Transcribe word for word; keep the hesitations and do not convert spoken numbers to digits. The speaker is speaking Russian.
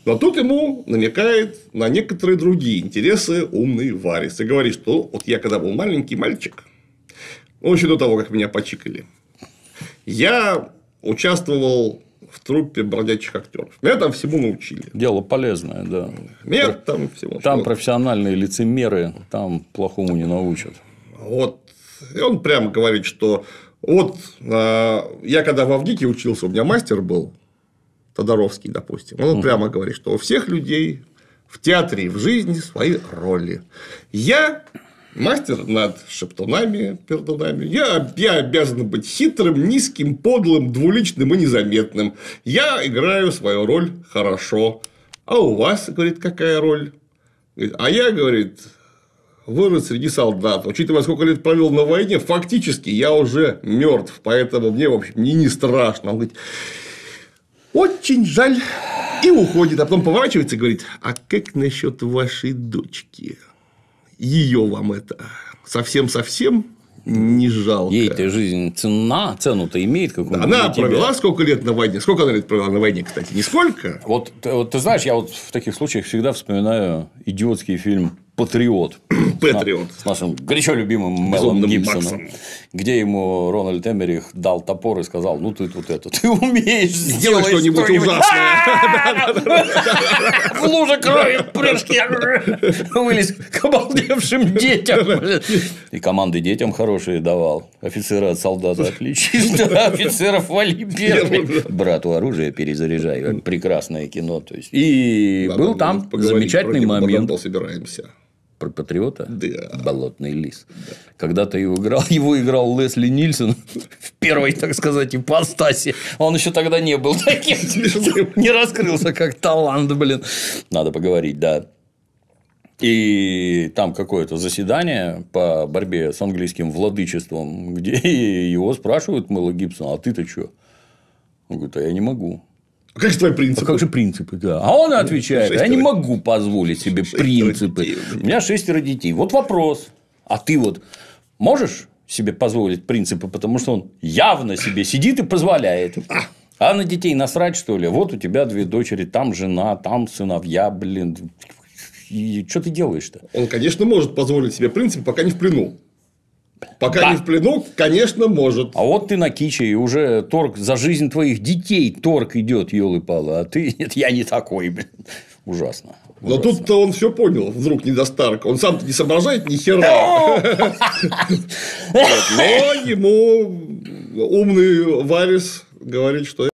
Но тут ему намекает на некоторые другие интересы умный Варис. И говорит, что вот я когда был маленький мальчик, ну, еще до того, как меня почикали, я участвовал в труппе бродячих актеров. Меня там всему научили. Дело полезное, да. Меня там всему. Там что... профессиональные лицемеры, там плохому не научат. Вот. И он прямо говорит, что вот я когда в Авгике учился, у меня мастер был, Тодоровский, допустим. Он угу. прямо говорит, что у всех людей в театре и в жизни свои роли. Я мастер над шептунами, пердунами. Я, я обязан быть хитрым, низким, подлым, двуличным и незаметным. Я играю свою роль хорошо. А у вас, говорит, какая роль? А я, говорит, вырос среди солдат. Учитывая, сколько лет провел на войне, фактически я уже мертв. Поэтому мне, в общем, не, не страшно. Он говорит, очень жаль. И уходит. А потом поворачивается и говорит, а как насчет вашей дочки? Ее вам это совсем-совсем не жалко. Ей-то жизнь цена, цену-то имеет какую-то. Она провела тебя. Сколько лет на войне? Сколько она лет провела на войне, кстати? Нисколько. Вот, вот ты знаешь, я вот в таких случаях всегда вспоминаю идиотский фильм «Патриот». Патриот. С нашим горячо любимым Мелом Гибсоном. Где ему Рональд Эммерих дал топор и сказал, ну ты вот это, ты умеешь сделать что-нибудь ужасное. В луже крови прыжки вылез к обалдевшим детям. И команды детям хорошие давал. Офицеры от солдата отличишь. Офицеров вали первый. Брату оружие перезаряжай. Прекрасное кино. То есть. И был там замечательный момент. Собираемся. Про Патриота? Да. Болотный лис. Да. Когда-то его играл, его играл Лесли Нильсон в первой, так сказать, ипостаси. Он еще тогда не был таким. Не раскрылся как талант, блин. Надо поговорить, да. И там какое-то заседание по борьбе с английским владычеством, где его спрашивают Мэла Гибсона, а ты-то что? Он говорит, а я не могу. А как же твои принципы? А как же принципы, да. А он отвечает, шестеро... я не могу позволить себе шестеро принципы. Детей. У меня шестеро детей. Вот вопрос. А ты вот можешь себе позволить принципы, потому что он явно себе сидит и позволяет. А на детей насрать, что ли? Вот у тебя две дочери, там жена, там сыновья, блин. И что ты делаешь-то? Он, конечно, может позволить себе принципы, пока не в плену. Пока да. не в плену, конечно, может. А вот ты на киче, и уже торг за жизнь твоих детей торг идет, елы-палы, а ты нет, я не такой, блин. Ужасно. Но тут-то он все понял, вдруг недостарок. Он сам-то не соображает ни хера. Но ему умный Варис говорит, что